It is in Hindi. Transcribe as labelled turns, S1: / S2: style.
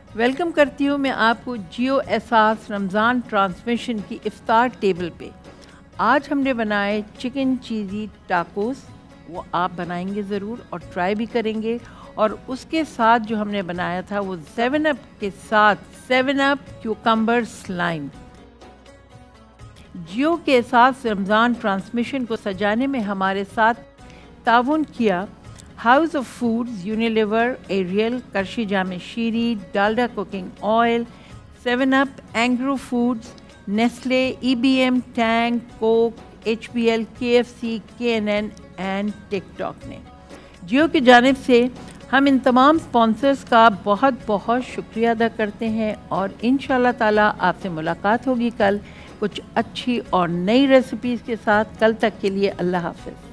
S1: वेलकम करती हूँ मैं आपको जियो एहसास रमज़ान ट्रांसमिशन की इफ्तार टेबल पे। आज हमने बनाए चिकन चीज़ी टाकोस। वो आप बनाएंगे ज़रूर और ट्राई भी करेंगे। और उसके साथ जो हमने बनाया था वो 7 अप के साथ 7 अप क्यूकम्बर स्लाइम। जियो के साथ रमज़ान ट्रांसमिशन को सजाने में हमारे साथ ताउन किया House of Foods, Unilever, Ariel, Qarshi Jame Shirin, Dalda cooking oil, 7 up, Engro Foods, Nestle, EBM, Tang, Coke, HBL, KFC, KNN and TikTok ने। जियो की जानिब से हम इन तमाम स्पॉन्सर्स का बहुत बहुत शुक्रिया अदा करते हैं और इंशाल्लाह ताला आपसे मुलाकात होगी कल कुछ अच्छी और नई रेसिपीज़ के साथ। कल तक के लिए अल्लाह हाफ़िज़।